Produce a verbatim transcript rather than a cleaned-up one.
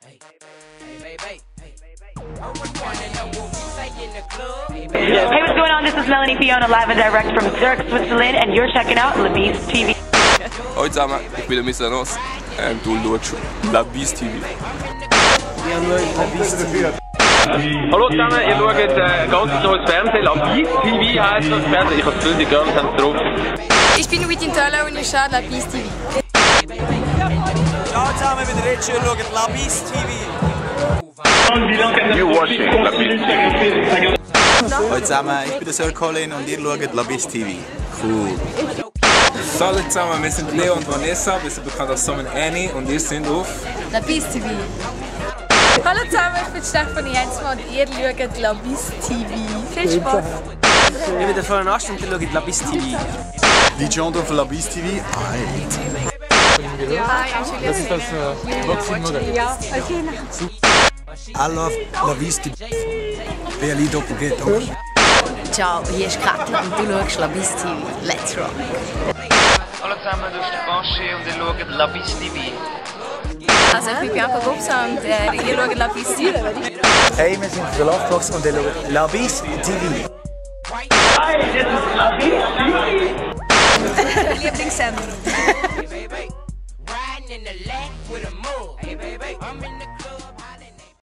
Hey, what's going on? This is Melanie, Fiona, live and direct from Zurich, Switzerland, and you're checking out LabeesTV. Hallo zusammen, ich bin der Da-Nos und du schaust LabeesTV. Hallo zusammen, ihr schaut ein äh, ganz neues Fernsehen, LabeesTV heisst das Fernsehen. Ich habe das Gefühl, die Girls haben es drauf. Ich bin Whitney und ich schaue LabeesTV. Ciao zusammen, ich bin Ritschi und schaut LabeesTV. You watching LabeesTV. Hallo zusammen, ich bin der Colin und ihr schaut LabeesTV. Cool. Hallo zusammen, wir sind Leo und Vanessa, wir sind bekannt als Sam und Annie und wir sind auf LabeesTV. Hallo zusammen, ich bin Stefanie Heinzmann und ihr schaut LabeesTV. Viel Spaß! Ich bin der Florian und ihr schaut LabeesTV. Die John von LabeesTV. Ja, das ist das Boxing-Modell. Ja, okay. I love LabeesTV. Berli Doppelgeld. Ciao, hier ist Kathi und du schaust LabeesTV. Let's rock! Hallo zusammen, das ist Baschi und ihr schaut LabeesTV. Also ich bin Bianca Gubser und äh, ihr schaut LabeesTV. Hey, wir sind der Lovebugs und ihr schaut LabeesTV. Hi, das ist LabeesTV.